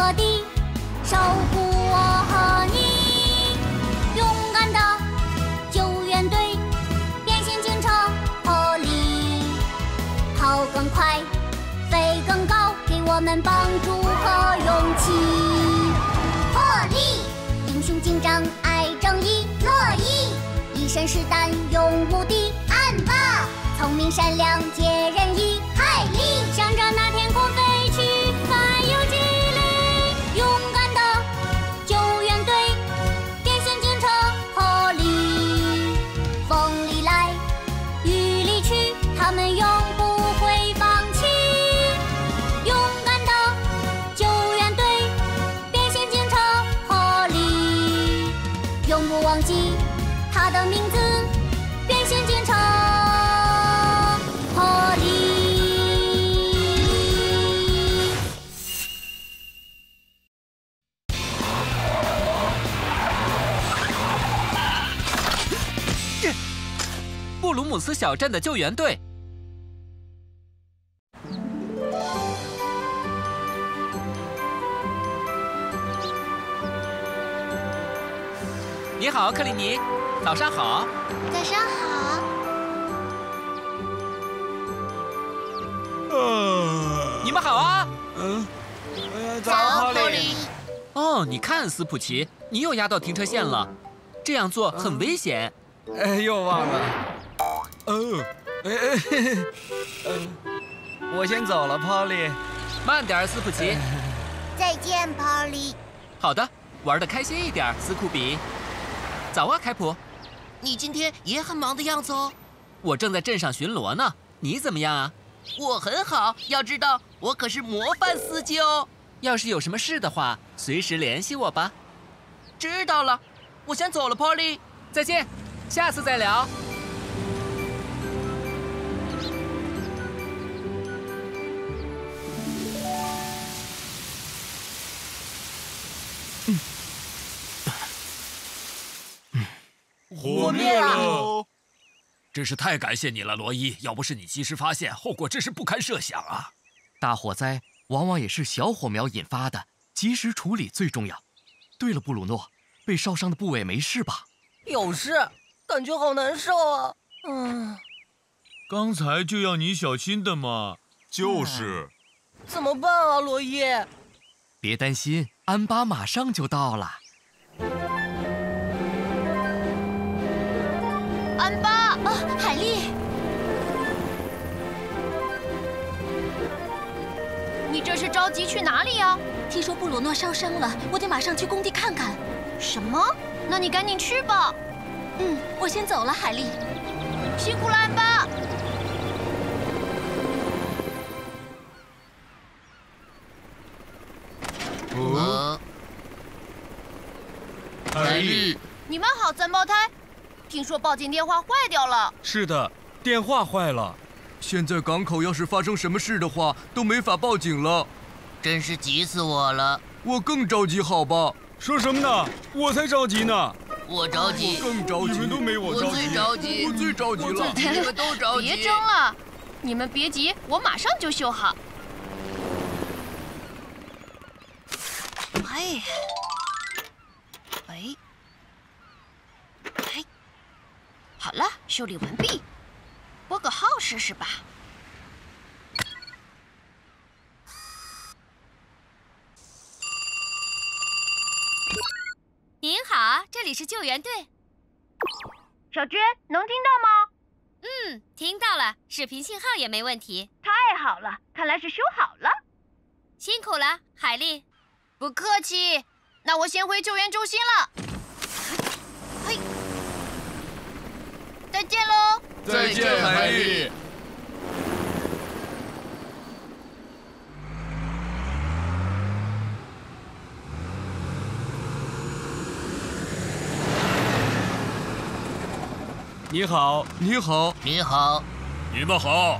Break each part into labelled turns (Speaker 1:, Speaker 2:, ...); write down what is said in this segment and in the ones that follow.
Speaker 1: 各地，守护我和你。勇敢的救援队，变形警车破例，跑更快，飞更高，给我们帮助和勇气。破例，英雄警长爱正义，乐意一身是胆勇无敌。安巴，聪明善良解人意。海力，向着那天空飞去，还有激励。勇敢的救援队，变形警车破例，风里来雨里去，他们永不会放弃。勇敢的救援队，变形警车破例，永不忘记他的名字，变形警车破例。
Speaker 2: 布鲁姆斯小镇的救援队。你好，克里尼，早上好。
Speaker 1: 早上好。
Speaker 2: 你们好啊。
Speaker 1: 早，波利。
Speaker 2: 哦，你看，斯普奇，你又压到停车线了，这样做很危险。
Speaker 3: 又忘了。我先走了 ，Polly。
Speaker 2: 慢点，斯普奇。
Speaker 1: 再见，波利。
Speaker 2: 好的，玩得开心一点，斯库比。早啊，开普。
Speaker 4: 你今天也很忙的样子哦。
Speaker 2: 我正在镇上巡逻呢，你怎么样啊？
Speaker 4: 我很好，要知道我可是模范司机哦。
Speaker 2: 要是有什么事的话，随时联系我吧。
Speaker 4: 知道了，我先走了 ，Polly。
Speaker 2: 再见，下次再聊。
Speaker 3: 火灭了！
Speaker 5: 真是太感谢你了，罗伊！要不是你及时发现，后果真是不堪设想啊！
Speaker 6: 大火灾往往也是小火苗引发的，及时处理最重要。对了，布鲁诺，被烧伤的部位没事吧？
Speaker 4: 有事，感觉好难受啊。
Speaker 7: 刚才就要你小心的嘛。
Speaker 8: 就是。
Speaker 4: 怎么办啊，罗伊？
Speaker 6: 别担心，安巴马上就到了。
Speaker 1: 安巴，海莉，
Speaker 9: 你这是着急去哪里呀？
Speaker 10: 听说布鲁诺烧伤了，我得马上去工地看看。
Speaker 9: 什么？那你赶紧去吧。
Speaker 10: 我先走了，海莉。
Speaker 9: 辛苦了，安巴。
Speaker 8: 海莉，
Speaker 9: 你们好，三胞胎。听说报警电话坏掉了。
Speaker 3: 是的，电话坏了。
Speaker 6: 现在港口要是发生什么事的话，都没法报警了。
Speaker 4: 真是急死我了。
Speaker 6: 我更着急，好吧？
Speaker 3: 说什么呢？我才着急呢。
Speaker 4: 我着急，
Speaker 6: 我更着急。
Speaker 3: 你们都没我着急。
Speaker 4: 我最着急，
Speaker 6: 我最着急了。
Speaker 4: 你们都着急。
Speaker 9: 别争了，你们别急，我马上就修好。好了，修理完毕。拨个号试试吧。
Speaker 10: 您好，这里是救援队。
Speaker 9: 小娟，能听到吗？
Speaker 10: 听到了，视频信号也没问题。
Speaker 9: 太好了，看来是修好了。
Speaker 10: 辛苦了，海莉。
Speaker 9: 不客气。那我先回救援中心了。再见喽！
Speaker 8: 再见，海莉。
Speaker 3: 你好，
Speaker 6: 你好，
Speaker 4: 你好，
Speaker 5: 你们好。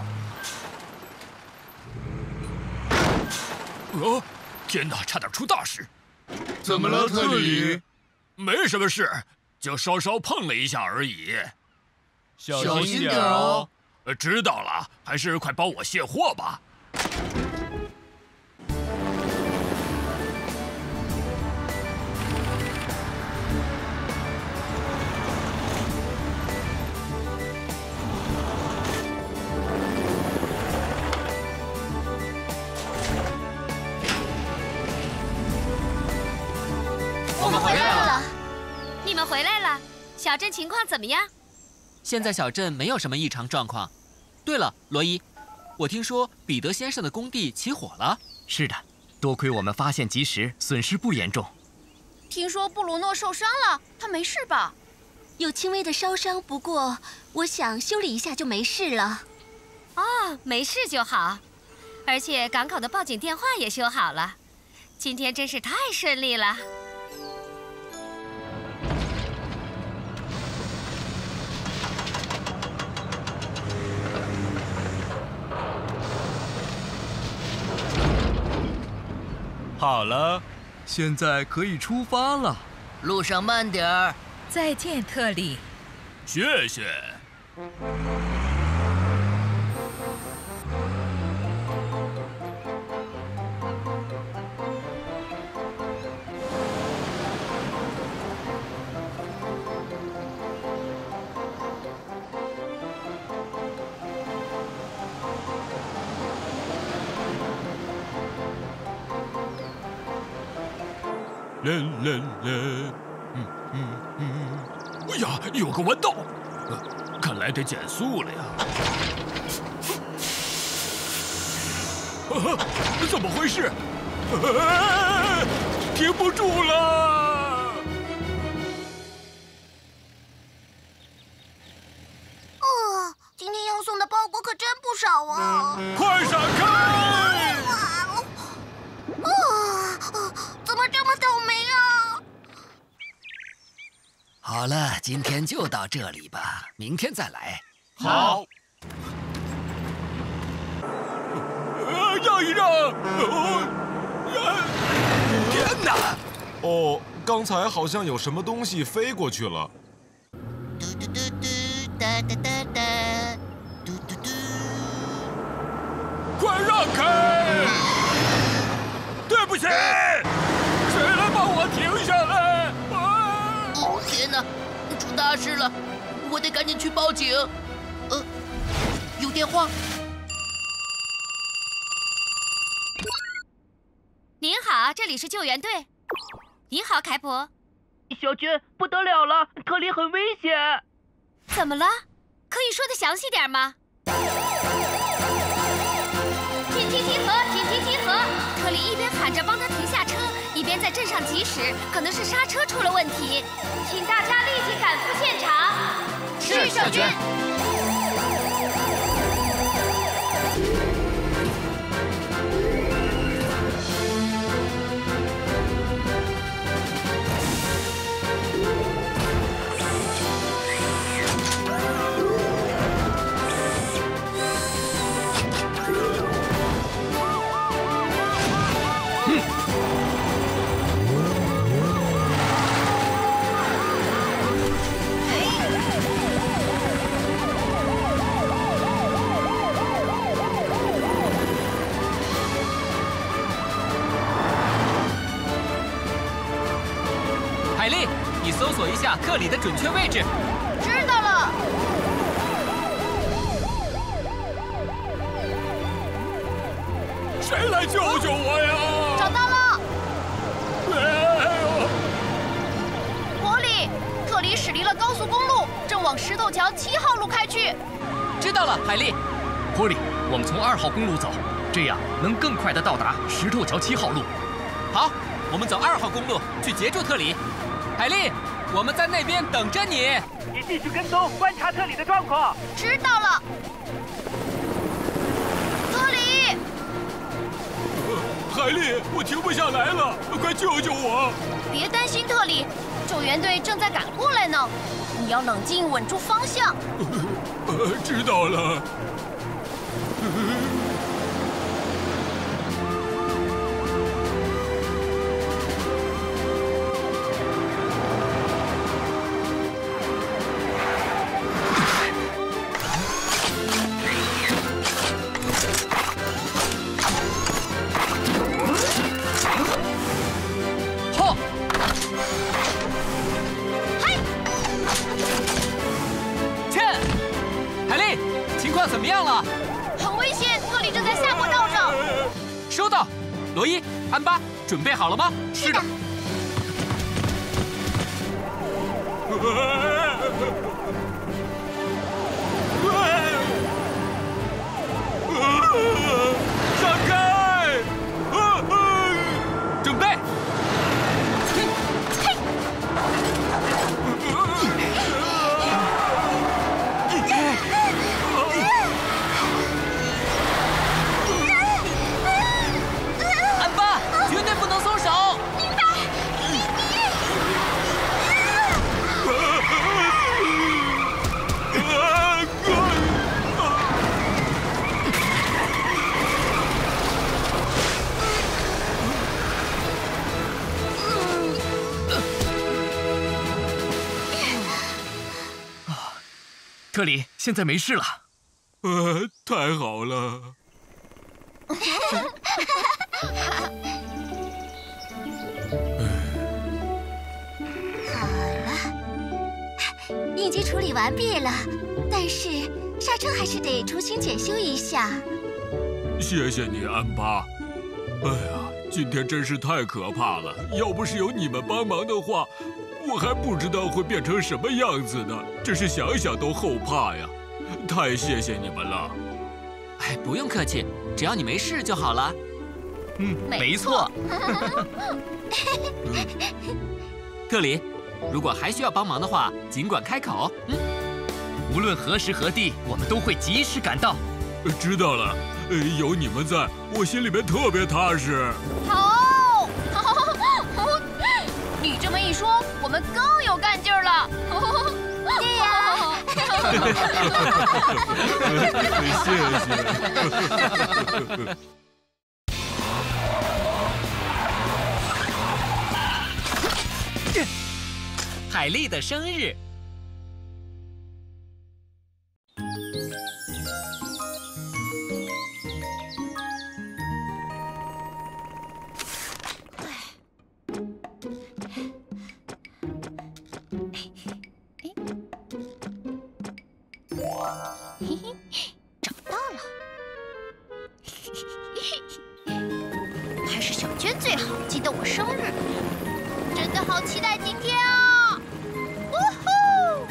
Speaker 5: 天哪，差点出大事！
Speaker 8: 怎么了，特里？
Speaker 5: 没什么事，就稍稍碰了一下而已。
Speaker 8: 小心点哦。
Speaker 5: 知道了，还是快帮我卸货吧。
Speaker 10: 回来了，小镇情况怎么样？
Speaker 2: 现在小镇没有什么异常状况。对了，罗伊，我听说彼得先生的工地起火了。
Speaker 6: 是的，多亏我们发现及时，损失不严重。
Speaker 9: 听说布鲁诺受伤了，他没事吧？
Speaker 1: 有轻微的烧伤，不过我想修理一下就没事了。
Speaker 10: 哦，没事就好。而且港口的报警电话也修好了，今天真是太顺利了。
Speaker 3: 好了，
Speaker 6: 现在可以出发了。
Speaker 4: 路上慢点儿。
Speaker 11: 再见，特里。
Speaker 5: 谢谢。哎呀，有个弯道，看来得减速了呀。怎么回事？停不住了！
Speaker 1: 今天要送的包裹可真不少啊！
Speaker 3: 快闪开！
Speaker 1: 怎么这么倒霉啊？
Speaker 4: 好了，今天就到这里吧，明天再来。
Speaker 3: 好。让一让！
Speaker 4: 天哪！
Speaker 8: 哦，刚才好像有什么东西飞过去了。
Speaker 4: 嘟嘟嘟嘟，哒哒哒哒，嘟嘟嘟。
Speaker 3: 快让开！对不起，谁来帮我停下来？
Speaker 4: 天哪，出大事了！我得赶紧去报警。有电话。
Speaker 10: 您好，这里是救援队。您好，凯普。
Speaker 4: 小娟，不得了了，特里很危险。
Speaker 10: 怎么了？可以说的详细点吗？紧急集合！紧急集合！特里一边喊着帮他停下车，一边在镇上疾驶，可能是刹车出了问题，请大家立即赶赴现场。
Speaker 1: 是，小娟。
Speaker 2: 海莉，你搜索一下特里的准确位置。
Speaker 9: 知道了。
Speaker 3: 谁来救救我呀？
Speaker 9: 找到了。
Speaker 3: 哎呦！
Speaker 9: 伯里，特里驶离了高速公路，正往石头桥7号路开去。
Speaker 2: 知道了，海莉。
Speaker 6: 波利，我们从2号公路走，这样能更快地到达石头桥7号路。
Speaker 2: 好，我们走2号公路去截住特里。海莉，我们在那边等着你。
Speaker 12: 你继续跟踪，观察特里的状况。
Speaker 9: 知道了。特里，
Speaker 3: 海莉，我停不下来了，快救救我！
Speaker 9: 别担心，特里，救援队正在赶过来呢。你要冷静，稳住方向。
Speaker 3: 知道了。
Speaker 2: 怎么样了？
Speaker 9: 很危险，特里正在下坡道上。
Speaker 2: 收到。罗伊、安巴，准备好了吗？
Speaker 6: 是的。
Speaker 3: 闪开！
Speaker 2: 准备！安巴，绝对不能松手！
Speaker 1: 明白。
Speaker 6: 特里，现在没事了。
Speaker 8: 太好了。
Speaker 1: 好了，应急处理完毕了，但是刹车还是得重新检修一下。
Speaker 8: 谢谢你，安巴。哎呀，今天真是太可怕了！要不是有你们帮忙的话，我还不知道会变成什么样子呢。真是想想都后怕呀！太谢谢你们了。
Speaker 2: 哎，不用客气，只要你没事就好了。
Speaker 6: 没错。
Speaker 2: 特里，如果还需要帮忙的话，尽管开口。
Speaker 6: 无论何时何地，我们都会及时赶到。
Speaker 8: 知道了，有你们在，我心里面特别踏实。
Speaker 9: 好，你这么一说，我们更有干劲儿了。
Speaker 1: 对呀。
Speaker 8: 谢谢。
Speaker 2: 海丽的生日。
Speaker 1: 找到了，还是小娟最好，记得我生日，真的好期待今天啊！呜呼！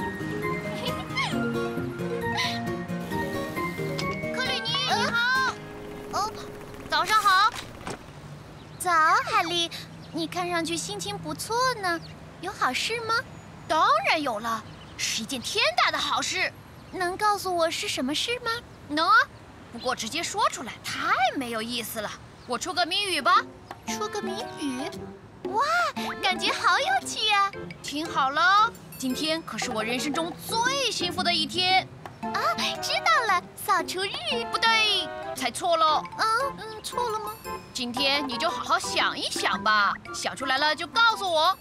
Speaker 1: 克里尼，你好。早上好。早，海丽，你看上去心情不错呢，有好事吗？
Speaker 9: 当然有了，是一件天大的好事。
Speaker 1: 能告诉我是什么事吗？
Speaker 9: 能啊，不过直接说出来太没有意思了。我出个谜语吧。
Speaker 1: 出个谜语？哇，感觉好有趣呀！
Speaker 9: 听好了，今天可是我人生中最幸福的一天。
Speaker 1: 啊，知道了，扫除日。
Speaker 9: 不对，猜错了。
Speaker 1: 错了吗？
Speaker 9: 今天你就好好想一想吧，想出来了就告诉我。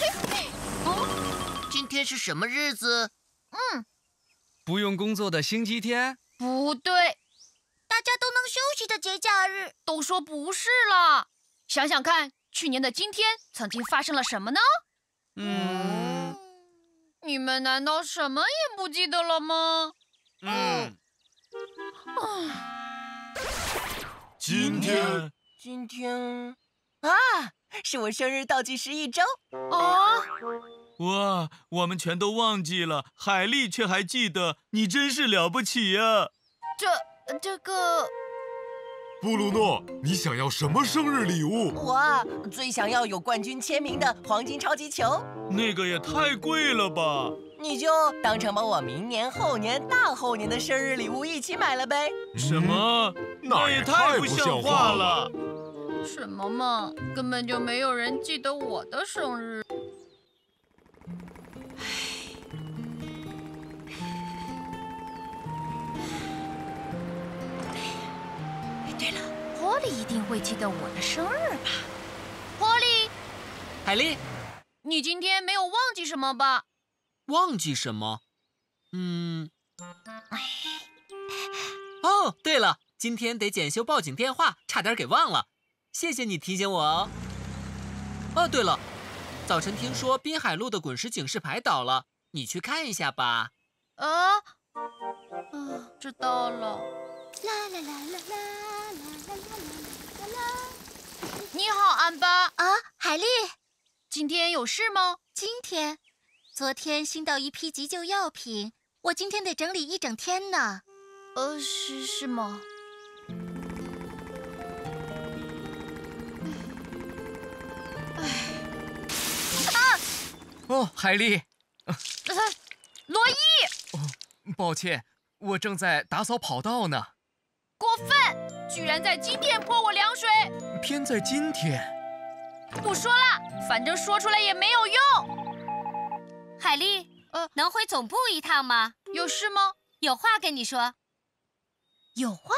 Speaker 4: 今天是什么日子？
Speaker 3: 不用工作的星期天？
Speaker 9: 不对，
Speaker 1: 大家都能休息的节假日。
Speaker 9: 都说不是了。想想看，去年的今天曾经发生了什么呢？你们难道什么也不记得了吗？
Speaker 8: 今
Speaker 11: 天啊，是我生日倒计时1周。
Speaker 7: 哇，我们全都忘记了，海丽却还记得，你真是了不起呀！
Speaker 9: 这个，
Speaker 8: 布鲁诺，你想要什么生日礼物？
Speaker 11: 我最想要有冠军签名的黄金超级球。
Speaker 7: 那个也太贵了吧！
Speaker 11: 你就当成把我明年、后年、大后年的生日礼物一起买了呗。
Speaker 7: 什么？那也太不像话了！
Speaker 9: 什么嘛，根本就没有人记得我的生日。对了，波利一定会记得我的生日吧？波利，
Speaker 2: 海丽，
Speaker 9: 你今天没有忘记什么吧？
Speaker 2: 忘记什么？哦，对了，今天得检修报警电话，差点给忘了。谢谢你提醒我哦。哦，对了，早晨听说滨海路的滚石警示牌倒了，你去看一下吧。
Speaker 9: 知道了。
Speaker 1: 啦啦啦啦啦啦啦啦啦！
Speaker 9: 你好，安巴。
Speaker 1: 海丽，
Speaker 9: 今天有事吗？
Speaker 1: 今天昨天新到一批急救药品，我今天得整理一整天呢。
Speaker 9: 是吗？
Speaker 6: 哦，海莉。
Speaker 9: 罗伊！
Speaker 6: 抱歉，我正在打扫跑道呢。
Speaker 9: 过分！居然在今天泼我凉水！
Speaker 6: 偏在今天。
Speaker 9: 不说了，反正说出来也没有用。
Speaker 10: 海莉，能回总部一趟吗？
Speaker 9: 有事吗？
Speaker 10: 有话跟你说。
Speaker 1: 有话？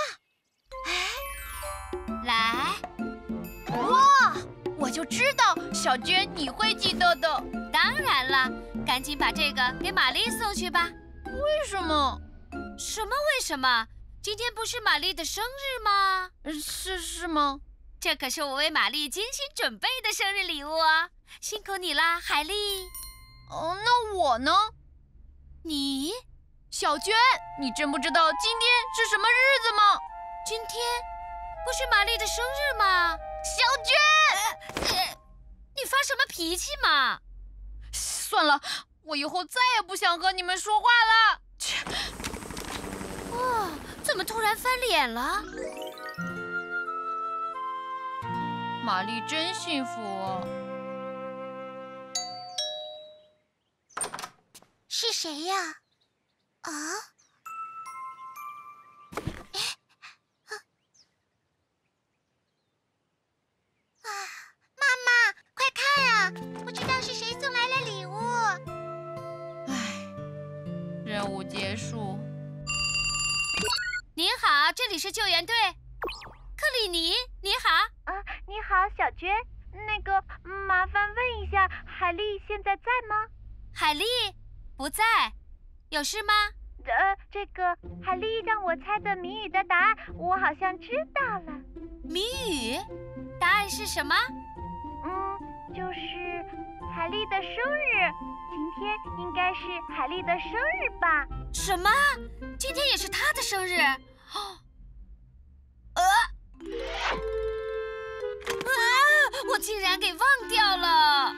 Speaker 10: 来。
Speaker 9: 哇！我就知道，小娟你会记得的。
Speaker 10: 当然了，赶紧把这个给玛丽送去吧。
Speaker 9: 为什么？
Speaker 10: 什么为什么？今天不是玛丽的生日吗？
Speaker 9: 是吗？
Speaker 10: 这可是我为玛丽精心准备的生日礼物哦，辛苦你啦，海莉。
Speaker 9: 那我呢？
Speaker 10: 你？
Speaker 9: 小娟，你真不知道今天是什么日子吗？
Speaker 10: 今天不是玛丽的生日吗？
Speaker 9: 小娟，
Speaker 10: 你发什么脾气嘛？
Speaker 9: 算了，我以后再也不想和你们说话了。切！
Speaker 10: 哇，怎么突然翻脸了？
Speaker 9: 玛丽真幸福哦。
Speaker 1: 是谁呀？啊？妈妈，快看啊！不知道是谁送来了礼物。
Speaker 9: 任务结束。
Speaker 10: 您好，这里是救援队。克里尼，你好。
Speaker 13: 你好，小娟。那个，麻烦问一下，海莉现在在吗？
Speaker 10: 海莉不在，有事吗？
Speaker 13: 这个海莉让我猜的谜语的答案，我好像知道了。
Speaker 10: 谜语？答案是什么？
Speaker 13: 就是海莉的生日。今天应该是海莉的生日吧？
Speaker 10: 什么？今天也是她的生日？我竟然给忘掉了！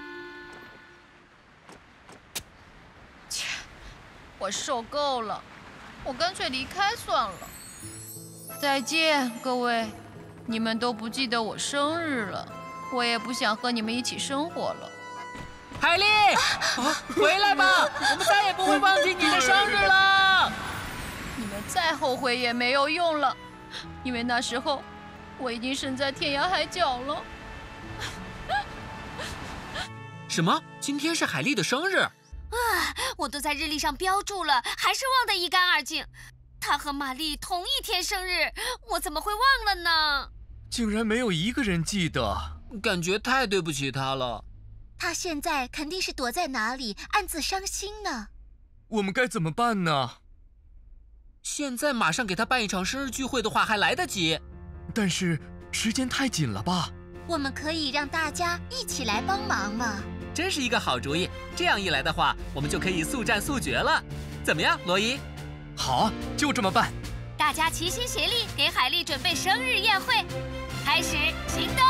Speaker 9: 切，我受够了，我干脆离开算了。再见，各位，你们都不记得我生日了，我也不想和你们一起生活了。
Speaker 2: 海莉，回来吧，我们再也不会忘记你的生日了。
Speaker 9: 你们再后悔也没有用了，因为那时候我已经身在天涯海角了。
Speaker 2: 什么？今天是海莉的生日？
Speaker 10: 我都在日历上标注了，还是忘得一干二净。她和玛丽同一天生日，我怎么会忘了呢？
Speaker 6: 竟然没有一个人记得，
Speaker 2: 感觉太对不起她了。
Speaker 1: 她现在肯定是躲在哪里，暗自伤心呢。
Speaker 6: 我们该怎么办呢？
Speaker 2: 现在马上给她办一场生日聚会的话还来得及，
Speaker 6: 但是时间太紧了吧？
Speaker 1: 我们可以让大家一起来帮忙嘛。
Speaker 2: 真是一个好主意。这样一来的话，我们就可以速战速决了。怎么样，罗伊？
Speaker 6: 好，就这么办。
Speaker 10: 大家齐心协力，给海莉准备生日宴会，开始行动！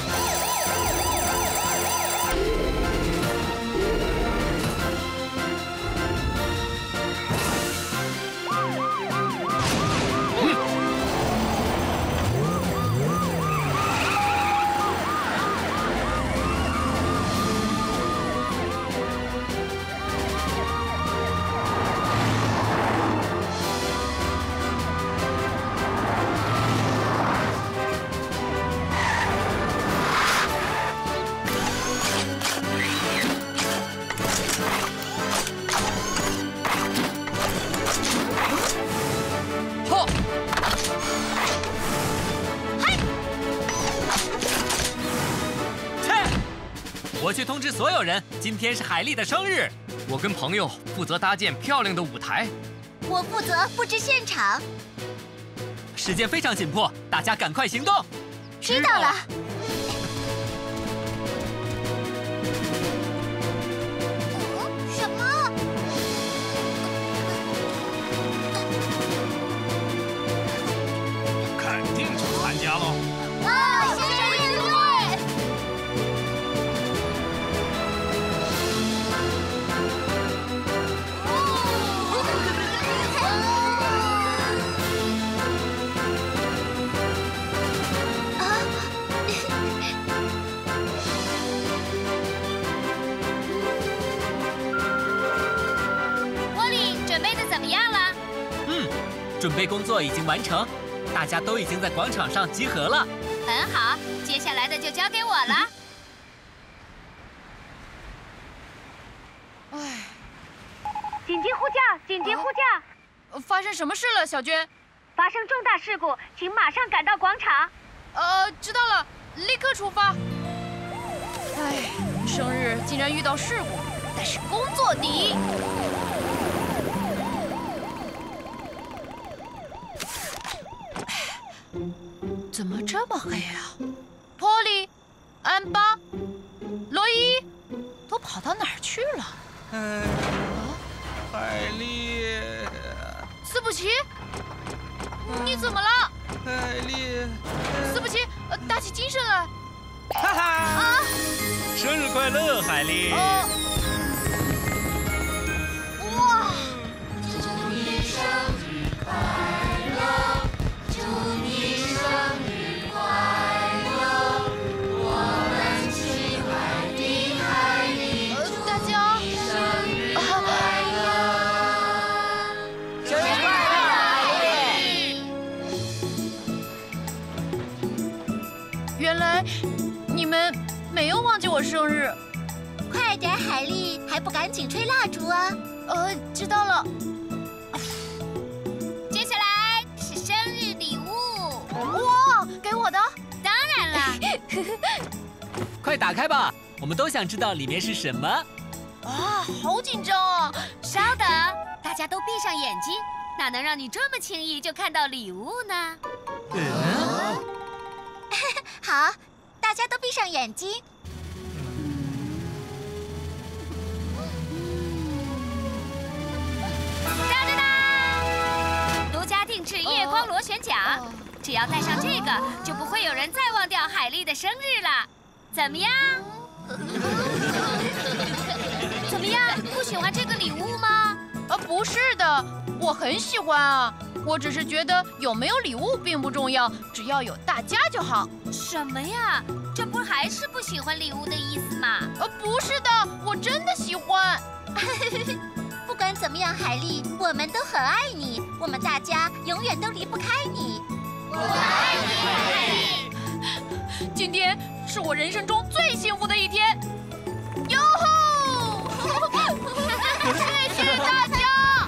Speaker 2: 我去通知所有人，今天是海莉的生日。
Speaker 6: 我跟朋友负责搭建漂亮的舞台，
Speaker 1: 我负责布置现场。
Speaker 2: 时间非常紧迫，大家赶快行动。
Speaker 1: 知道了。什么？
Speaker 3: 肯定去参加喽。
Speaker 1: 生日宴会！
Speaker 2: 准备工作已经完成，大家都已经在广场上集合了。
Speaker 10: 很好，接下来的就交给我了。
Speaker 9: 唉，
Speaker 13: 紧急呼叫！紧急呼叫！
Speaker 9: 发生什么事了，小娟？
Speaker 13: 发生重大事故，请马上赶到广场。
Speaker 9: 知道了，立刻出发。唉，生日竟然遇到事故，但是工作第一。怎么这么黑啊？Polly、安巴、罗伊都跑到哪儿去了？
Speaker 7: 海莉，
Speaker 9: 斯普奇，你怎么了？
Speaker 7: 海莉，
Speaker 9: 斯普奇，打起精神来！
Speaker 7: 哈哈！
Speaker 9: 啊！
Speaker 7: 生日快乐，海莉！
Speaker 9: 哇！
Speaker 1: 祝你生日快乐！祝你生日快乐！我们亲爱的海莉，
Speaker 9: 大家
Speaker 1: 生日快乐！
Speaker 11: 生日快乐，海
Speaker 9: 莉！原来你们没有忘记我生日。
Speaker 1: 快点，海莉，还不赶紧吹蜡烛啊！
Speaker 9: 知道了。
Speaker 10: 接下来是生日礼物。
Speaker 9: 哇，给我的？
Speaker 10: 当然了。
Speaker 2: 快打开吧，我们都想知道里面是什么。
Speaker 9: 啊，好紧张啊！
Speaker 10: 稍等，大家都闭上眼睛，哪能让你这么轻易就看到礼物呢？
Speaker 1: 好，大家都闭上眼睛。
Speaker 10: 当当当！独家定制夜光螺旋桨，只要戴上这个，就不会有人再忘掉海莉的生日了。怎么样？怎么样？不喜欢这个礼物吗？
Speaker 9: 不是的，我很喜欢啊。我只是觉得有没有礼物并不重要，只要有大家就好。
Speaker 10: 什么呀？这不还是不喜欢礼物的意思吗？
Speaker 9: 不是的，我真的喜欢。
Speaker 1: 不管怎么样，海莉，我们都很爱你，我们大家永远都离不开你。
Speaker 10: 我爱你，海莉。
Speaker 9: 今天是我人生中最幸福的一天。哟吼！谢谢大家。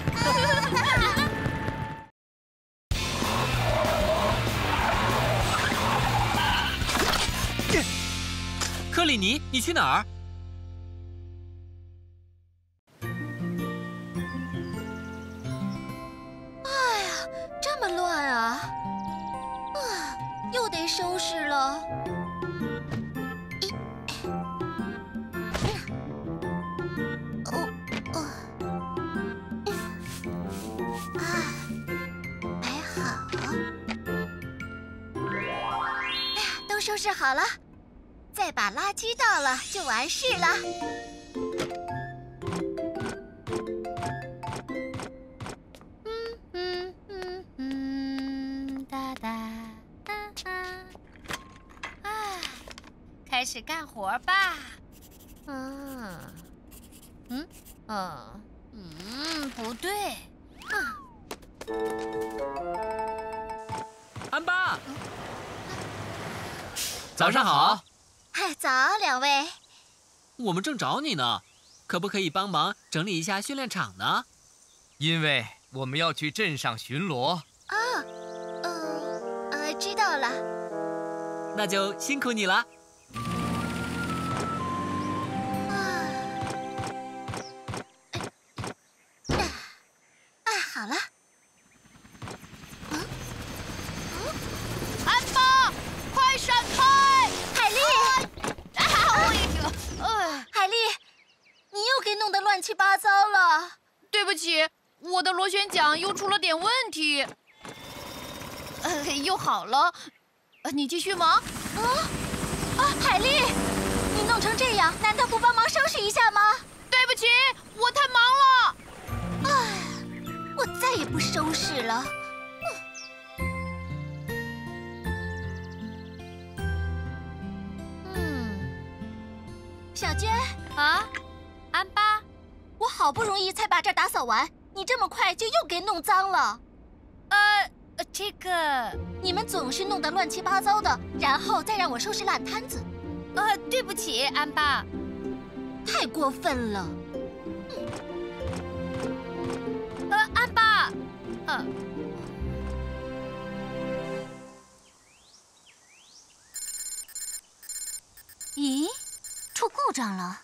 Speaker 2: 克里尼，你去哪儿？
Speaker 1: 哎呀，这么乱啊！又得收拾了。摆好。哎呀，都收拾好了。再把垃圾倒了就完事了。
Speaker 10: 哒哒哒哒。开始干活吧。不对。
Speaker 2: 安巴，早上好。
Speaker 1: 嗨，早，两位。
Speaker 2: 我们正找你呢，可不可以帮忙整理一下训练场呢？
Speaker 6: 因为我们要去镇上巡逻。
Speaker 1: 知道了。
Speaker 2: 那就辛苦你了。
Speaker 1: 好了。
Speaker 9: 安巴，快闪开！
Speaker 1: 海莉，海莉，你又给弄得乱七八糟了。
Speaker 9: 对不起，我的螺旋桨又出了点问题。又好了，你继续忙。
Speaker 1: 海莉，你弄成这样，难道不帮忙收拾一下吗？
Speaker 9: 对不起，我太忙了。
Speaker 1: 我再也不收拾了。小娟
Speaker 10: 啊，安巴，
Speaker 1: 我好不容易才把这儿打扫完，你这么快就又给弄脏了。
Speaker 10: 这个，
Speaker 1: 你们总是弄得乱七八糟的，然后再让我收拾烂摊子。
Speaker 10: 对不起，安巴。
Speaker 1: 太过分了。
Speaker 10: 安巴。
Speaker 1: 咦，出故障了。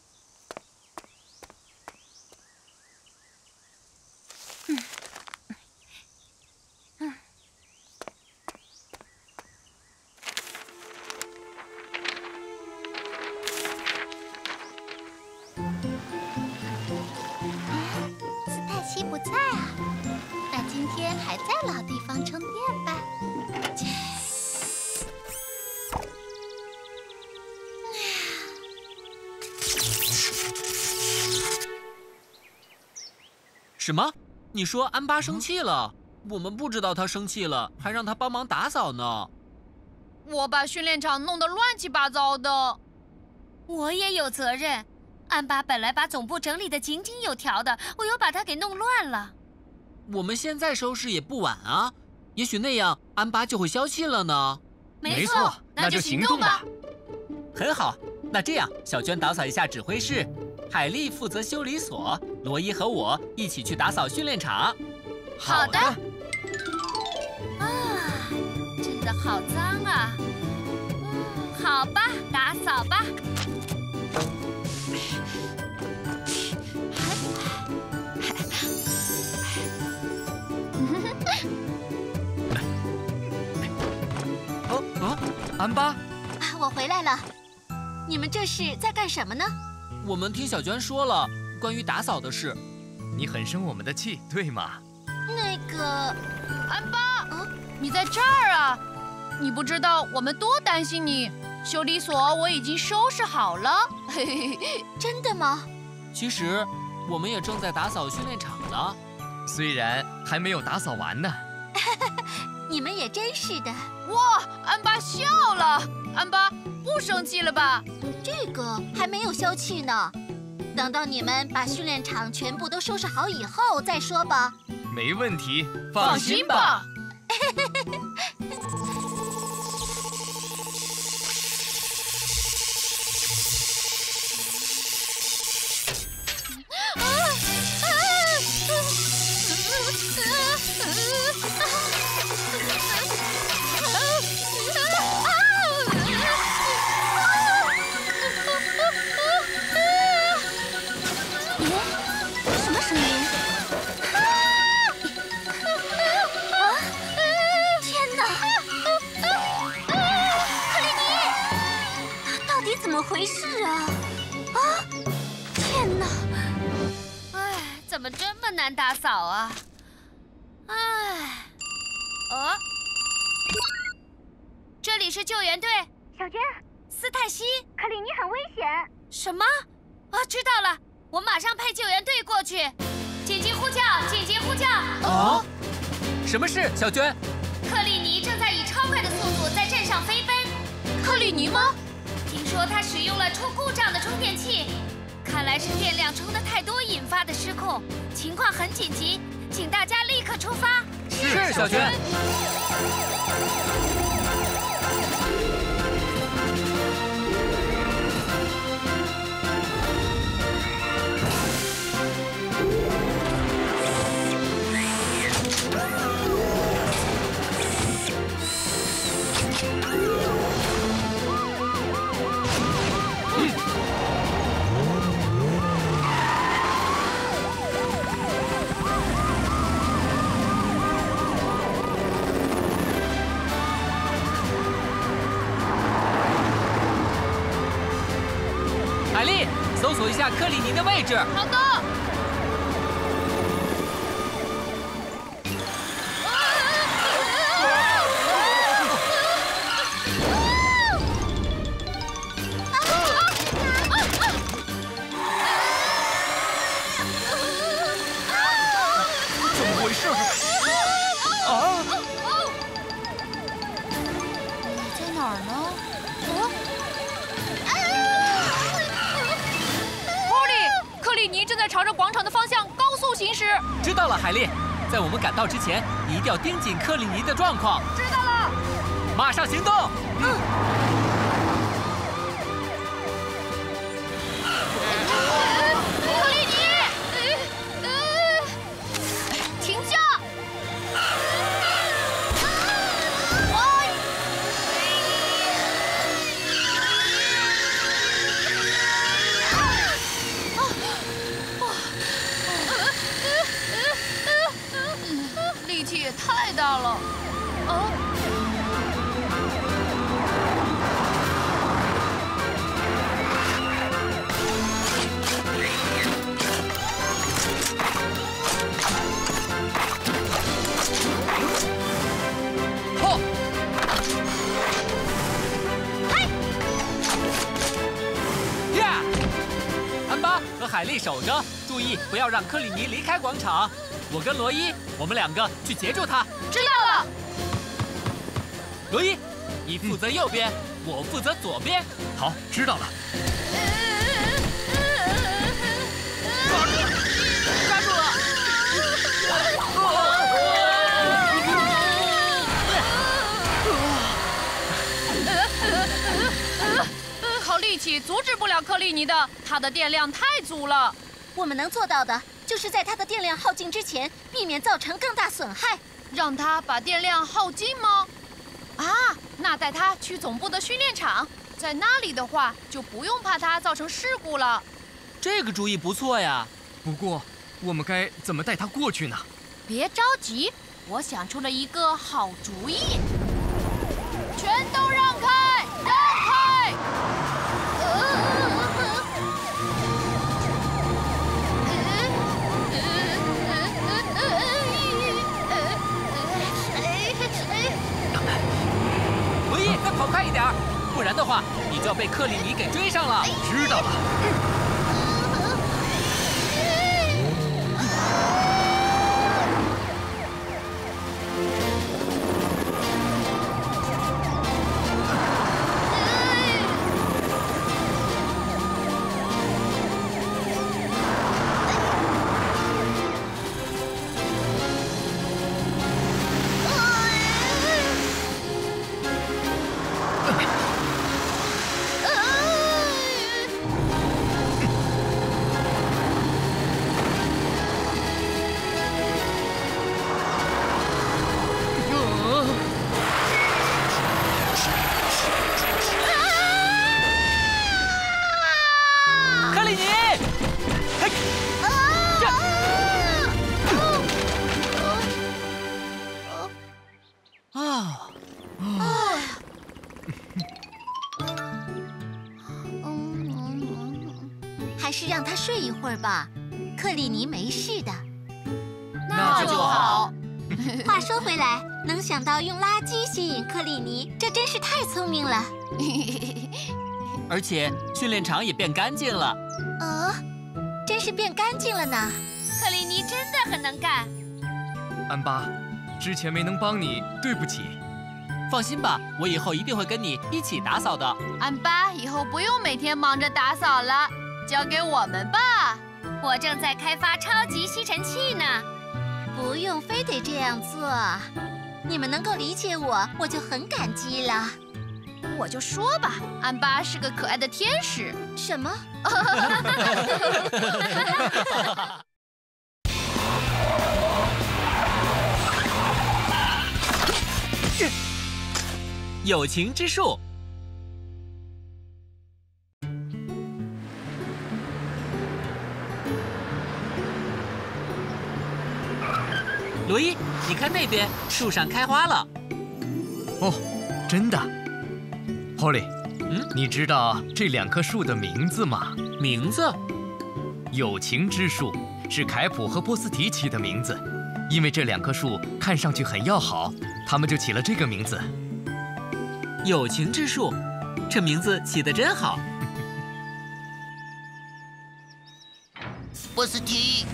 Speaker 10: 斯泰西不在啊，那今天还在老地方充电吧。
Speaker 2: 什么？你说安巴生气了？我们不知道他生气了，还让他帮忙打扫呢。
Speaker 9: 我把训练场弄得乱七八糟的。
Speaker 10: 我也有责任。安巴本来把总部整理得井井有条的，我又把它给弄乱了。
Speaker 2: 我们现在收拾也不晚啊，也许那样安巴就会消气了呢。
Speaker 10: 没错，那就行动吧。
Speaker 2: 很好，那这样，小娟打扫一下指挥室，海莉负责修理所，罗伊和我一起去打扫训练场。
Speaker 10: 好的。真的好脏啊！好吧，打扫吧。
Speaker 6: 安巴，
Speaker 1: 我回来了。你们这是在干什么呢？
Speaker 2: 我们听小娟说了关于打扫的事。
Speaker 6: 你很生我们的气，对吗？
Speaker 1: 那个，
Speaker 9: 安巴，你在这儿啊？你不知道我们多担心你。修理所我已经收拾好了。嘿嘿嘿，
Speaker 1: 真的吗？
Speaker 2: 其实我们也正在打扫训练场呢，
Speaker 6: 虽然还没有打扫完呢。
Speaker 1: 你们也真是的。
Speaker 9: 哇，安巴笑了。安巴不生气了吧？
Speaker 1: 这个还没有消气呢。等到你们把训练场全部都收拾好以后再说吧。
Speaker 6: 没问题，
Speaker 9: 放心吧。
Speaker 1: 什么声音？天哪！克里尼，到底怎么回事啊？天哪！
Speaker 10: 怎么这么难打扫啊？这里是救援队。
Speaker 13: 小娟，
Speaker 10: 斯泰西，
Speaker 13: 克里尼很危险。
Speaker 10: 什么？知道了，我马上派救援队过去。紧急呼叫！紧急呼叫！
Speaker 2: 什么事，小娟？
Speaker 10: 克里尼正在以超快的速度在镇上飞奔。
Speaker 9: 克里尼吗？
Speaker 10: 听说他使用了出故障的充电器，看来是电量充得太多引发的失控，情况很紧急，请大家立刻出发。
Speaker 2: 是，小娟。海莉，搜索一下克里尼的位置。
Speaker 9: 好的。
Speaker 6: 怎么回事？
Speaker 9: 在哪儿呢？克里尼正在朝着广场的方向高速行驶。
Speaker 2: 知道了，海莉。 在我们赶到之前，你一定要盯紧克里尼的状况。
Speaker 9: 知道了，
Speaker 2: 马上行动。
Speaker 9: 克里尼，停下！力气也太大了。
Speaker 2: 安巴和海莉守着，注意不要让克里尼离开广场。我跟罗伊，我们2个去截住他。
Speaker 9: 知道了。
Speaker 2: 罗伊，你负责右边，我负责左边。
Speaker 6: 好，知道了。
Speaker 9: 抓住了！靠力气阻止不了克里尼的，他的电量太足了。
Speaker 14: 我们能做到的，就是在他的电量耗尽之前，避免造成更大损害。
Speaker 9: 让他把电量耗尽吗？啊，那带他去总部的训练场，在那里的话，就不用怕他造成事故了。
Speaker 2: 这个主意不错呀。
Speaker 6: 不过，我们该怎么带他过去呢？
Speaker 9: 别着急，我想出了一个好主意。全都让开，让开！
Speaker 2: 罗伊，再跑快一点，不然的话，你就要被克里尼给追上了。
Speaker 6: 知道了。
Speaker 14: 还是让他睡一会儿吧，克里尼没事的。
Speaker 9: 那就好。
Speaker 14: 话说回来，能想到用垃圾吸引克里尼，这真是太聪明了。
Speaker 2: 而且训练场也变干净了。
Speaker 14: 真是变干净了呢。
Speaker 10: 克里尼真的很能干。
Speaker 6: 安巴，之前没能帮你，对不起。
Speaker 2: 放心吧，我以后一定会跟你一起打扫的。
Speaker 9: 安巴，以后不用每天忙着打扫了，交给我们吧。
Speaker 10: 我正在开发超级吸尘器呢。
Speaker 14: 不用非得这样做，你们能够理解我，我就很感激了。
Speaker 9: 我就说吧，安巴是个可爱的天使。
Speaker 14: 什么？
Speaker 2: 友情之树。罗伊，你看那边，树上开花了。
Speaker 6: 哦，真的。Holly，你知道这2棵树的名字吗？
Speaker 2: 名字？
Speaker 6: 友情之树是凯普和波斯提起的名字，因为这2棵树看上去很要好，他们就起了这个名字。
Speaker 2: 友情之树，这名字起得真好。
Speaker 4: 波斯提，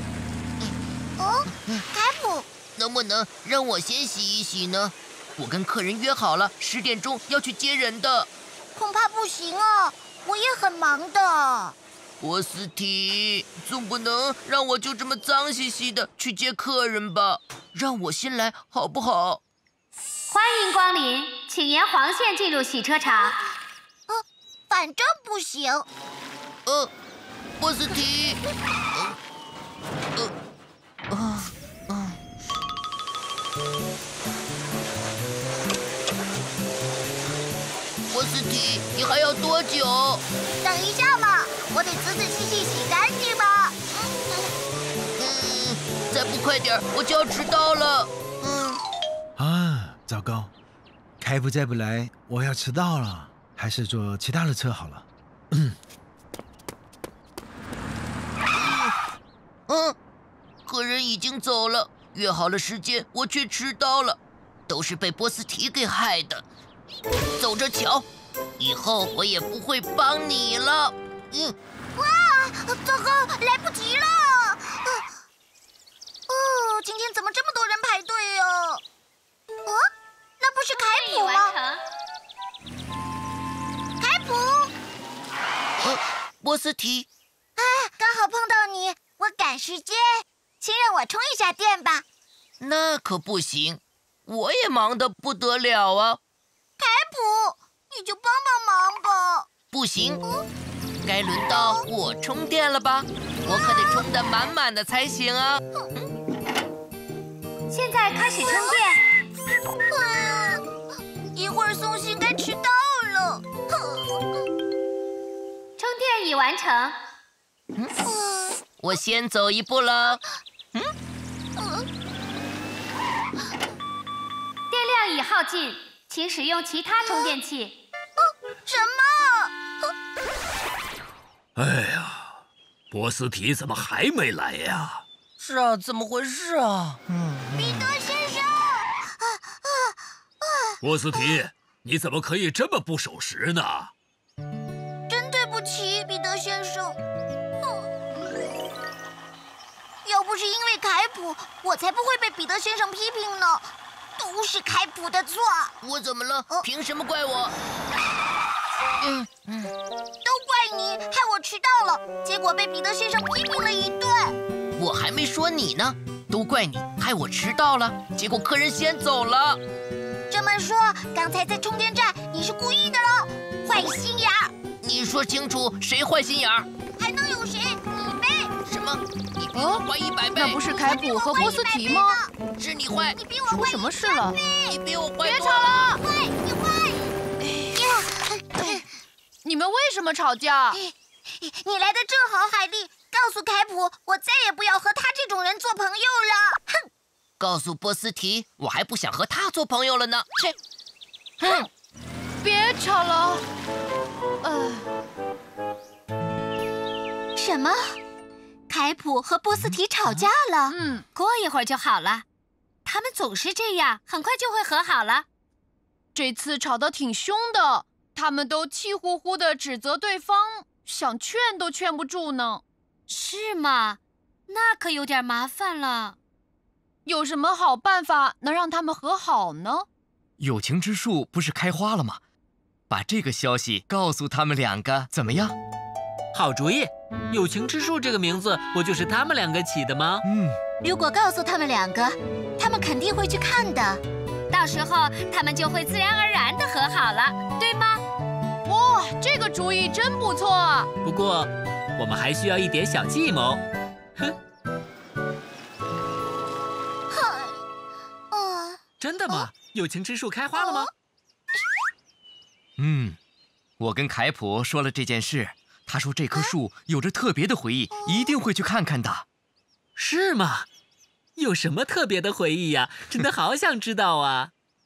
Speaker 14: 凯普，
Speaker 4: 能不能让我先洗一洗呢？我跟客人约好了10点钟要去接人的。
Speaker 14: 恐怕不行啊，我也很忙的。
Speaker 4: 波斯提，总不能让我就这么脏兮兮的去接客人吧？让我先来好不好？
Speaker 10: 欢迎光临，请沿黄线进入洗车场。
Speaker 1: 反正不行。
Speaker 4: 波斯提，波斯提，你还要多久？
Speaker 1: 等一下嘛，我得仔仔细细洗干净吧。
Speaker 4: 再不快点，我就要迟到了。
Speaker 15: 糟糕，开普再不来，我要迟到了。还是坐其他的车好了。
Speaker 4: 客人已经走了，约好了时间，我却迟到了，都是被波斯提给害的。走着瞧，以后我也不会帮你了。
Speaker 1: 哇，糟糕，来不及了！今天怎么这么多人排队呀？那不是凯普吗？凯普，
Speaker 4: 波斯提，
Speaker 1: 刚好碰到你，我赶时间，请让我充一下电吧。
Speaker 4: 那可不行，我也忙得不得了啊。
Speaker 1: 凯普，你就帮帮忙吧。
Speaker 4: 不行，该轮到我充电了吧？我可得充得满满的才行啊。
Speaker 10: 现在开始充电。
Speaker 1: 一会儿送信该迟到了。
Speaker 10: 充电已完成。
Speaker 4: 我先走一步了。
Speaker 10: 电量已耗尽，请使用其他充电器。
Speaker 1: 什么？
Speaker 5: 哎呀，波斯提怎么还没来呀？
Speaker 4: 是啊，怎么回事啊？
Speaker 1: 彼得先生！
Speaker 5: 波斯提，你怎么可以这么不守时呢？
Speaker 1: 真对不起，彼得先生。要不是因为凯普，我才不会被彼得先生批评呢。都是凯普的错。
Speaker 4: 我怎么了？凭什么怪我？
Speaker 1: 都怪你，害我迟到了，结果被彼得先生批评了一顿。
Speaker 4: 我还没说你呢，都怪你，害我迟到了，结果客人先走了。
Speaker 1: 这么说，刚才在充电站你是故意的喽？坏心眼儿！
Speaker 4: 你说清楚，谁坏心眼儿？
Speaker 1: 还能有谁？你呗！
Speaker 4: 什么？你比我坏100倍？
Speaker 9: 那不是凯普和波斯提吗？
Speaker 4: 是你坏！
Speaker 1: 你比我坏
Speaker 9: 出什么事了？
Speaker 4: 你比我坏！
Speaker 9: 别吵了！
Speaker 1: 坏，你坏！
Speaker 9: 你们为什么吵架？
Speaker 1: 你来的正好，海莉。告诉凯普，我再也不要和他这种人做朋友了。哼！
Speaker 4: 告诉波斯提，我还不想和他做朋友了呢。切！
Speaker 9: 哼！别吵了。
Speaker 14: 什么？凯普和波斯提吵架了？
Speaker 10: 过一会儿就好了。他们总是这样，很快就会和好了。
Speaker 9: 这次吵得挺凶的，他们都气呼呼地指责对方，想劝都劝不住呢。
Speaker 10: 是吗？那可有点麻烦了。
Speaker 9: 有什么好办法能让他们和好呢？
Speaker 6: 友情之树不是开花了吗？把这个消息告诉他们两个，怎么样？
Speaker 2: 好主意！友情之树这个名字不就是他们两个起的吗？
Speaker 14: 如果告诉他们两个，他们肯定会去看的。
Speaker 10: 到时候他们就会自然而然地和好了，对吗？
Speaker 9: 哇，这个主意真不错啊！
Speaker 2: 不过，我们还需要一点小计谋。真的吗？友情之树开花了吗？
Speaker 6: 我跟凯普说了这件事，他说这棵树有着特别的回忆，一定会去看看的。
Speaker 2: 是吗？有什么特别的回忆呀？真的好想知道啊！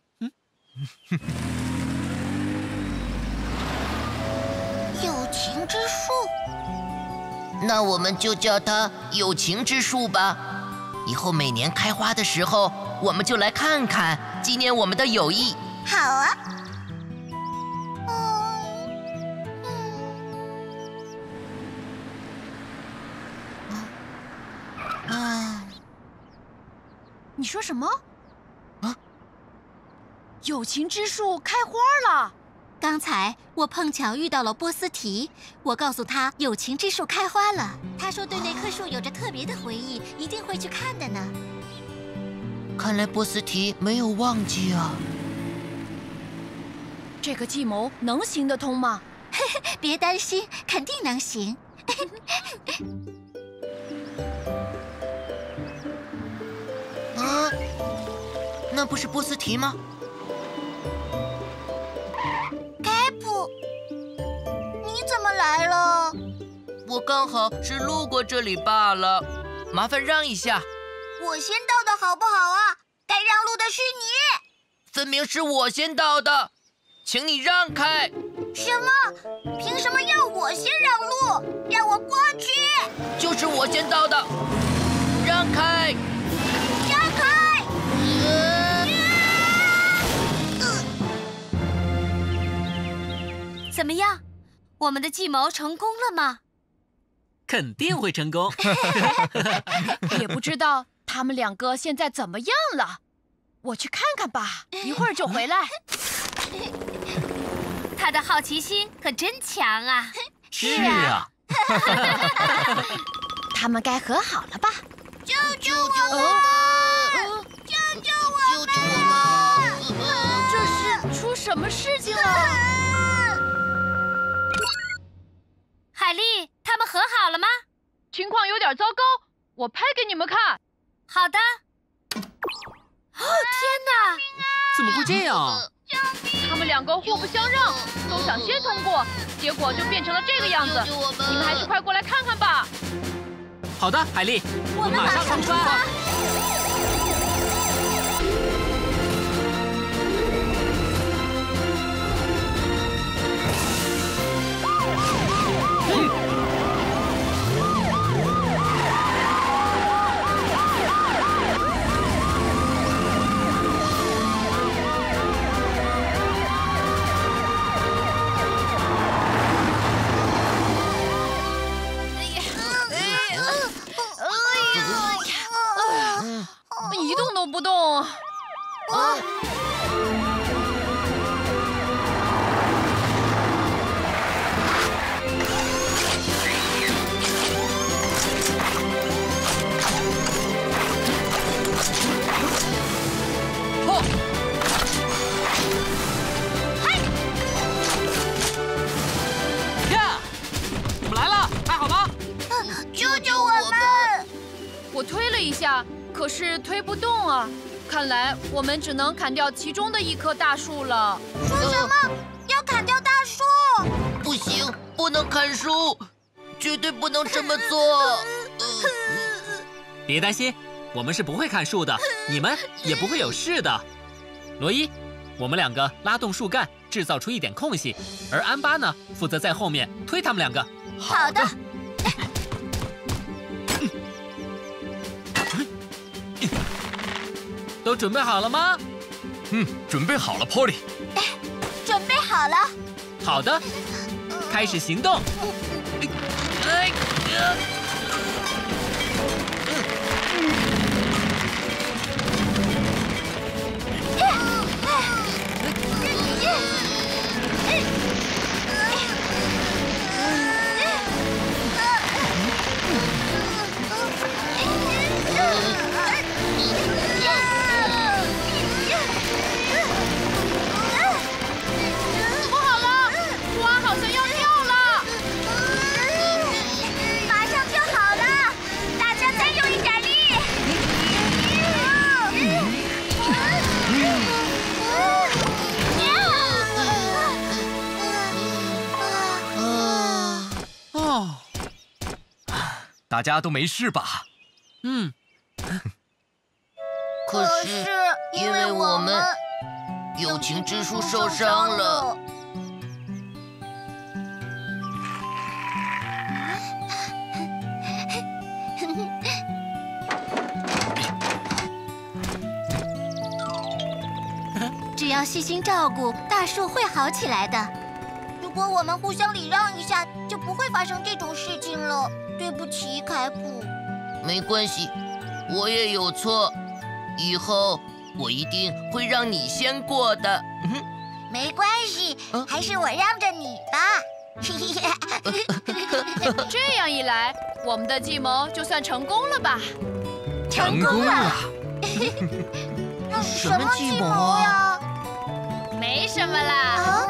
Speaker 1: 友情之树，
Speaker 4: 那我们就叫它友情之树吧。以后每年开花的时候，我们就来看看，纪念我们的友谊。
Speaker 1: 好啊。
Speaker 9: 你说什么？友情之树开花了。
Speaker 14: 刚才我碰巧遇到了波斯提，我告诉他友情之树开花了，他说对那棵树有着特别的回忆，一定会去看的呢。
Speaker 4: 看来波斯提没有忘记啊。
Speaker 9: 这个计谋能行得通吗？
Speaker 14: 别担心，肯定能行。
Speaker 4: 啊，那不是波斯提吗？
Speaker 1: 凯普，你怎么来了？
Speaker 4: 我刚好是路过这里罢了，麻烦让一下。
Speaker 1: 我先到的好不好啊？该让路的是你。
Speaker 4: 分明是我先到的，请你让开。
Speaker 1: 什么？凭什么要我先让路？让我过去！
Speaker 4: 就是我先到的，让开！
Speaker 1: 让开！
Speaker 10: 怎么样？我们的计谋成功了吗？
Speaker 2: 肯定会成功。
Speaker 9: 也不知道他们两个现在怎么样了，我去看看吧，一会儿就回来。
Speaker 10: 他的好奇心可真强啊！
Speaker 2: 是啊。
Speaker 9: 他们该和好了吧？
Speaker 1: 救救我们！救救我们！
Speaker 9: 这是出什么事情了？
Speaker 10: 海莉，他们和好了吗？
Speaker 9: 情况有点糟糕，我拍给你们看。
Speaker 10: 好的。哦，天哪！
Speaker 2: 怎么会这样？
Speaker 9: 他们两个互不相让，都想先通过，结果就变成了这个样子。你们还是快过来看看吧。
Speaker 2: 好的，海莉，我们马上出发。
Speaker 9: 一动都不动。
Speaker 2: 呀，你们来了，还好吗？
Speaker 1: 救救我们！
Speaker 9: 我推了一下，可是推不动啊。看来我们只能砍掉其中的一棵大树了。
Speaker 1: 说什么？要砍掉大树？
Speaker 4: 不行，不能砍树，绝对不能这么做。
Speaker 2: 别担心，我们是不会砍树的，你们也不会有事的。罗伊，我们两个拉动树干，制造出一点空隙，而安巴呢，负责在后面推他们两个。
Speaker 1: 好的。
Speaker 2: 都准备好了吗？
Speaker 6: 准备好了 ，Polly。
Speaker 1: 准备好了。
Speaker 2: 好的，开始行动。
Speaker 9: 不好了，花好像要掉了。
Speaker 1: 马上就好了，大家再用一点力。
Speaker 2: 哦，
Speaker 6: 大家都没事吧？
Speaker 4: 可是因为我们友情之树受伤了。
Speaker 14: 只要细心照顾，大树会好起来的。
Speaker 1: 如果我们互相礼让一下，就不会发生这种事情了。对不起，凯普。
Speaker 4: 没关系，我也有错，以后我一定会让你先过的。
Speaker 14: 没关系，还是我让着你吧。
Speaker 9: 这样一来，我们的计谋就算成功了吧？
Speaker 6: 成功了。
Speaker 4: 什么计谋啊？
Speaker 9: 没什么啦。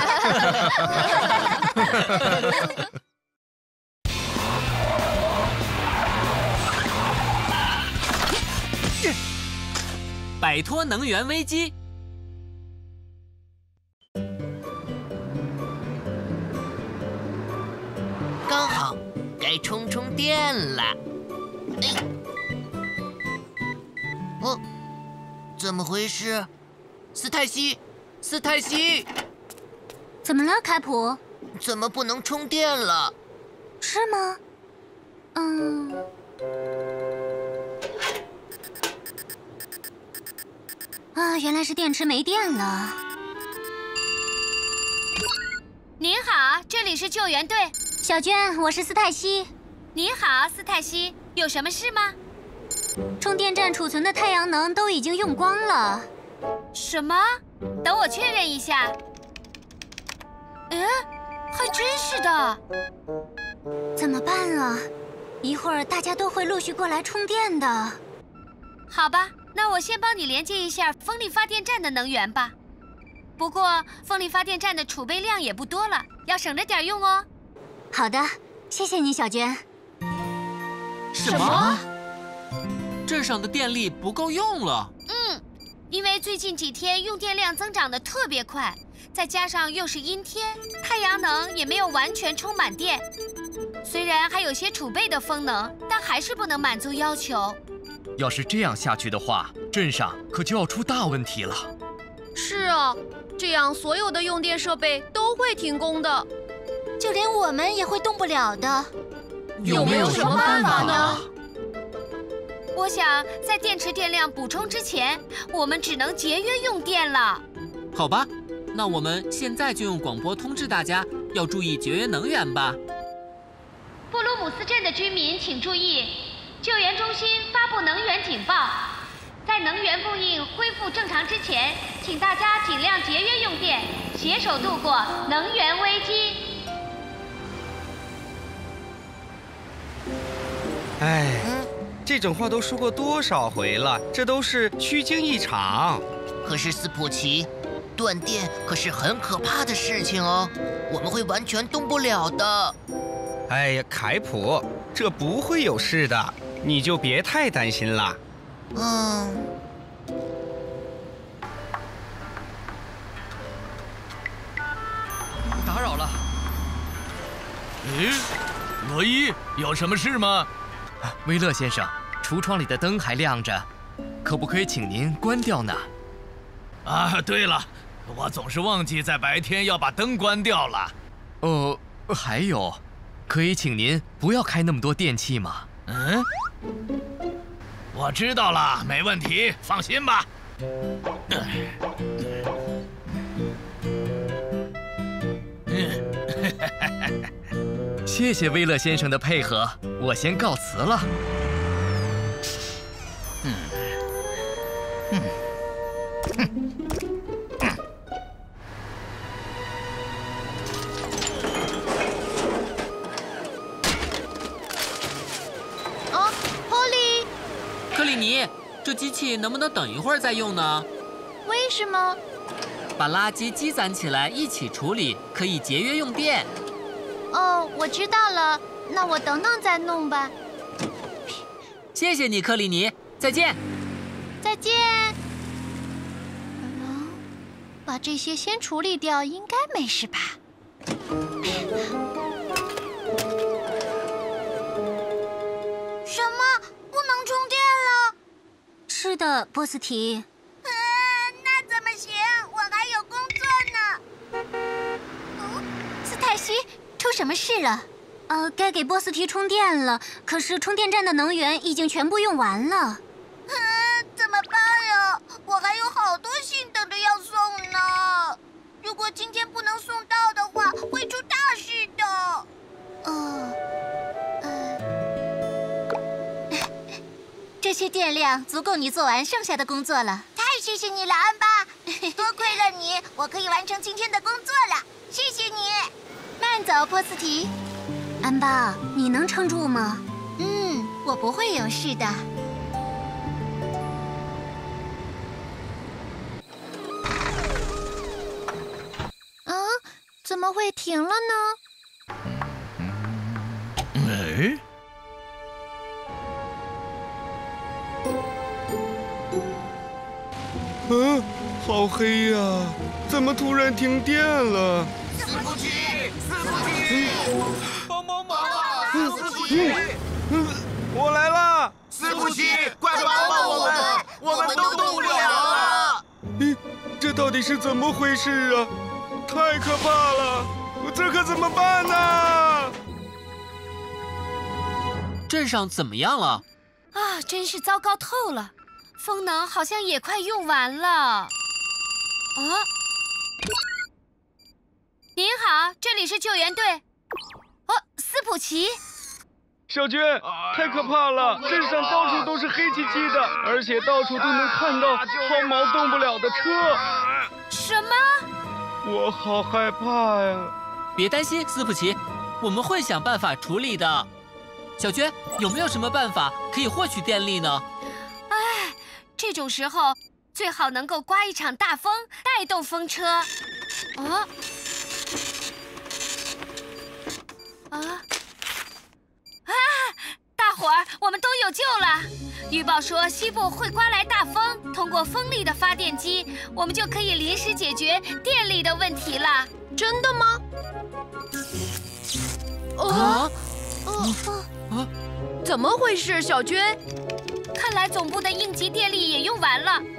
Speaker 2: 摆脱能源危机。
Speaker 4: 刚好，该充电了。哎，哦，怎么回事？斯泰西，斯泰西，
Speaker 1: 怎么了，凯普？
Speaker 4: 怎么不能充电了？
Speaker 1: 是吗？原来是电池没电了。
Speaker 10: 您好，这里是救援队。
Speaker 1: 小娟，我是斯泰西。
Speaker 10: 您好，斯泰西，有什么事吗？
Speaker 1: 充电站储存的太阳能都已经用光了。
Speaker 10: 什么？等我确认一下。还真是的。
Speaker 1: 怎么办啊？一会儿大家都会陆续过来充电的。
Speaker 10: 好吧，那我先帮你连接一下风力发电站的能源吧。不过风力发电站的储备量也不多了，要省着点用哦。
Speaker 1: 好的，谢谢你，小娟。
Speaker 2: 什么？镇上的电力不够用了？
Speaker 10: 因为最近几天用电量增长得特别快，再加上又是阴天，太阳能也没有完全充满电。虽然还有些储备的风能，但还是不能满足要求。
Speaker 6: 要是这样下去的话，镇上可就要出大问题了。
Speaker 9: 是啊，这样所有的用电设备都会停工的，
Speaker 14: 就连我们也会动不了的。
Speaker 2: 有没有什么办法呢？
Speaker 10: 我想在电池电量补充之前，我们只能节约用电了。
Speaker 2: 好吧，那我们现在就用广播通知大家要注意节约能源吧。
Speaker 10: 布鲁姆斯镇的居民请注意，救援中心发布能源警报。在能源供应恢复正常之前，请大家尽量节约用电，携手度过能源危机。
Speaker 16: 这种话都说过多少回了，这都是虚惊一场。
Speaker 4: 可是斯普奇，断电可是很可怕的事情哦，我们会完全动不了的。
Speaker 16: 哎呀，凯普，这不会有事的，你就别太担心了。
Speaker 6: 打扰了。
Speaker 7: 罗伊，有什么事吗？
Speaker 6: 威勒先生，橱窗里的灯还亮着，可不可以请您关掉呢？
Speaker 7: 对了，我总是忘记在白天要把灯关掉了。
Speaker 6: 还有，可以请您不要开那么多电器吗？
Speaker 7: 我知道了，没问题，放心吧。
Speaker 6: 谢谢威勒先生的配合，我先告辞了。
Speaker 1: Polly，
Speaker 2: 克里尼，这机器能不能等一会儿再用呢？
Speaker 1: 为什么？
Speaker 2: 把垃圾积攒起来一起处理，可以节约用电。
Speaker 1: 我知道了，那我等等再弄吧。
Speaker 2: 谢谢你，克里尼，再见。
Speaker 1: 再见。把这些先处理掉，应该没事吧？
Speaker 14: 什么？不能充电了？
Speaker 1: 是的，波斯提。
Speaker 14: 那怎么行？我还有工作呢。
Speaker 1: 斯泰西，出什么事了？该给波斯提充电了，可是充电站的能源已经全部用完了。
Speaker 14: 怎么办呀？我还有好多信等着要送呢。如果今天不能送到的话，会出大事的。
Speaker 1: 这些电量足够你做完剩下的工作了。
Speaker 14: 太谢谢你了，安巴，多亏了你。 我可以完成今天的工作了。谢谢你。慢走，波斯提。
Speaker 1: 安巴，你能撑住吗？
Speaker 14: 我不会有事的。怎么会停了呢？
Speaker 7: 哎，
Speaker 16: 好黑呀！怎么突然停电了？
Speaker 3: 四不七，帮忙啊！四不七，
Speaker 16: 我来了！
Speaker 3: 四不七，快帮帮我们，我们都动不了了。
Speaker 16: 这到底是怎么回事啊？太可怕了！这可怎么办呢？
Speaker 2: 镇上怎么样了？
Speaker 10: 啊，真是糟糕透了！风能好像也快用完了。您好，这里是救援队。斯普奇。
Speaker 16: 小娟，太可怕了！镇上到处都是黑漆漆的，而且到处都能看到毫毛动不了的车。
Speaker 10: 什么？
Speaker 16: 我好害怕呀！
Speaker 2: 别担心，斯普奇，我们会想办法处理的。小娟，有没有什么办法可以获取电力呢？
Speaker 10: 这种时候最好能够刮一场大风，带动风车。大伙儿，我们都有救了！预报说西部会刮来大风，通过风力的发电机，我们就可以临时解决电力的问题了。
Speaker 9: 真的吗？怎么回事，小娟？
Speaker 10: 看来总部的应急电力也用完了。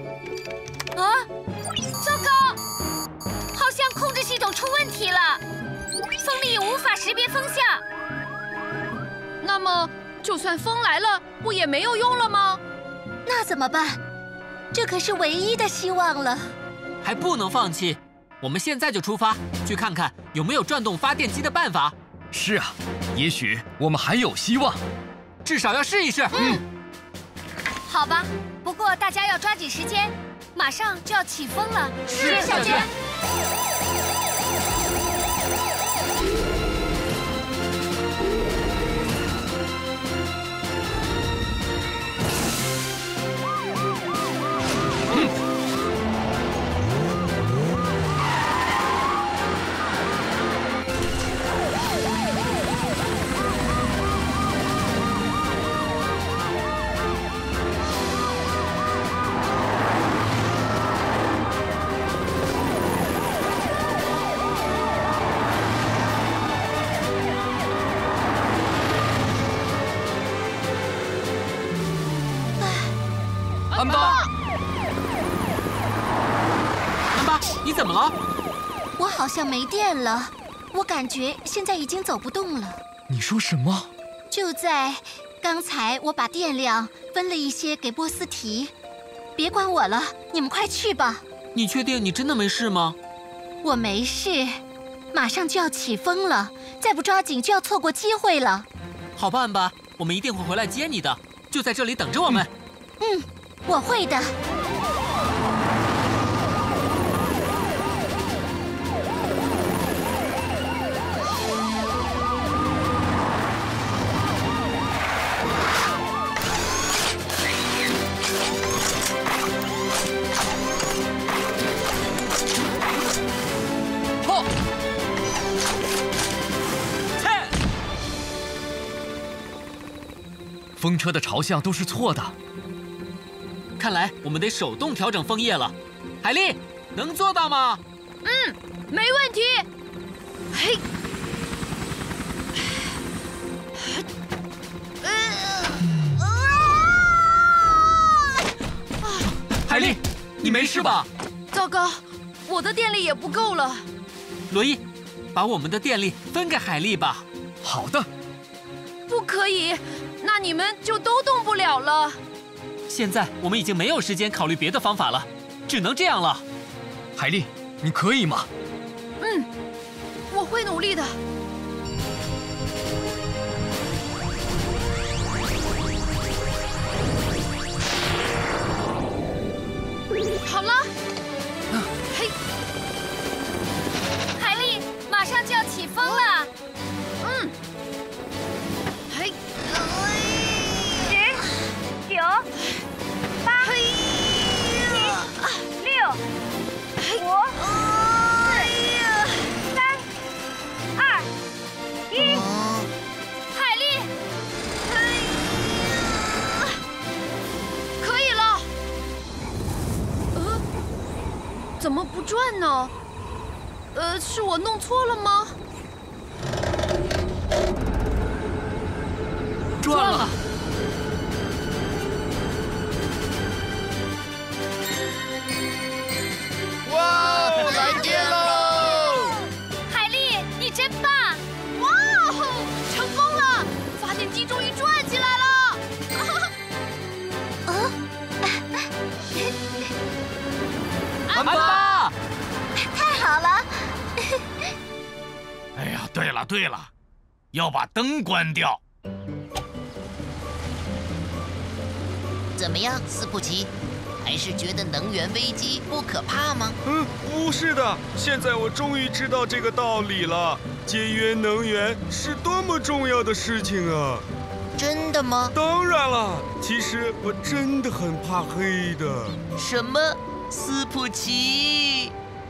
Speaker 10: 糟糕，好像控制系统出问题了，风力无法识别风向。
Speaker 9: 那么，就算风来了，不也没有用了吗？
Speaker 14: 那怎么办？这可是唯一的希望了。
Speaker 2: 还不能放弃，我们现在就出发，去看看有没有转动发电机的办法。
Speaker 6: 是啊，也许我们还有希望，
Speaker 2: 至少要试一试。
Speaker 10: 好吧，不过大家要抓紧时间，马上就要起风了。
Speaker 2: 是，小娟。安巴，你怎么了？
Speaker 14: 我好像没电了，我感觉现在已经走不动了。
Speaker 6: 你说什么？
Speaker 14: 就在刚才，我把电量分了一些给波斯提。别管我了，你们快去吧。
Speaker 2: 你确定你真的没事吗？
Speaker 14: 我没事，马上就要起风了，再不抓紧就要错过机会了。
Speaker 2: 好吧，安巴，我们一定会回来接你的，就在这里等着我们。
Speaker 14: 我会的。
Speaker 6: 风车的朝向都是错的。
Speaker 2: 看来我们得手动调整枫叶了，海莉，能做到吗？
Speaker 9: 没问题。嘿，
Speaker 2: 海莉，你没事吧？
Speaker 9: 糟糕，我的电力也不够了。
Speaker 2: 罗伊，把我们的电力分给海莉吧。
Speaker 6: 好的。
Speaker 9: 不可以，那你们就都动不了了。
Speaker 2: 现在我们已经没有时间考虑别的方法了，只能这样了。
Speaker 6: 海莉，你可以吗？
Speaker 9: 我会努力的。好了，嘿。 怎么不转呢？是我弄错了吗？
Speaker 2: 转了！
Speaker 3: 哇，来电喽！
Speaker 10: 海莉，你真棒！
Speaker 9: 哇哦，成功了！发电机终于转起来了！
Speaker 2: 安巴，
Speaker 14: 太好了！
Speaker 7: 哎呀，对了，要把灯关掉。
Speaker 4: 怎么样，斯普奇？还是觉得能源危机不可怕吗？
Speaker 16: 不是的，现在我终于知道这个道理了。节约能源是多么重要的事情啊！
Speaker 4: 真的吗？
Speaker 16: 当然了，其实我真的很怕黑的。
Speaker 4: 什么？斯普奇？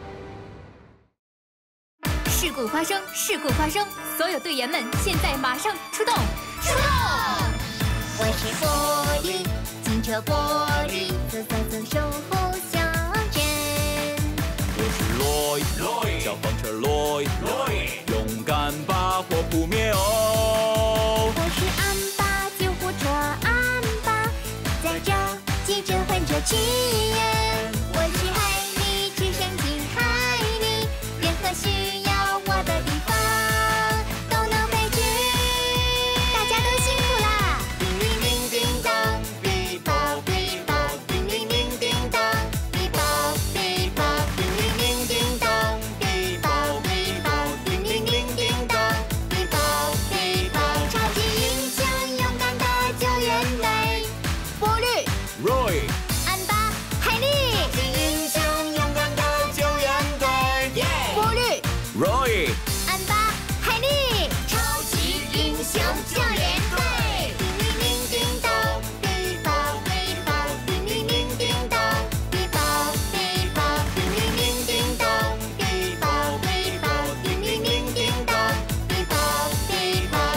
Speaker 17: 事故发生，事故发生！所有队员们，现在马上出动！出动！
Speaker 1: 我是玻璃，警车玻璃，走走走，守护小镇。
Speaker 3: 我是 Roy， 消防车 Roy， 勇敢把火扑灭哦。
Speaker 1: 我是安巴，救护车安巴，在这急着换着去演。我是海莉，直升机海莉，任何需要我的地方都能飞去。大家都辛苦啦！叮铃铃叮当，哔报哔报，叮铃铃叮当，哔报哔报，叮铃铃叮当，哔报哔报，叮铃铃叮当，哔报哔报。超级英雄，勇敢的救援队，玻璃
Speaker 3: Roy，
Speaker 1: 安巴，海莉。超级英雄，勇敢的救援队，玻璃
Speaker 3: Roy，
Speaker 1: 安巴，海莉。超级英雄救援队，叮铃铃叮当，哔报哔报，叮铃铃叮当，哔报哔报，叮铃铃叮当，哔报哔报，叮铃铃叮当，哔报哔报。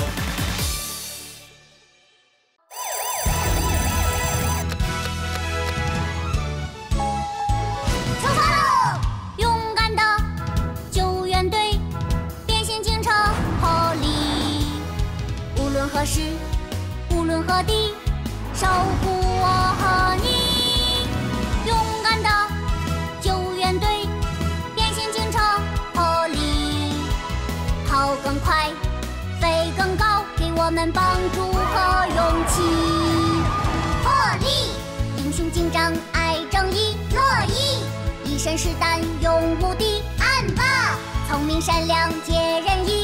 Speaker 1: 出发喽！勇敢的救援队，变形警车破例，无论何时，无论何地，守护我和你。勇敢的救援队，变形警车破例，跑更快，飞更高，给我们帮助和勇气。破例，英雄警长爱正义，乐意。一身是胆勇无敌，安巴，聪明善良解人意，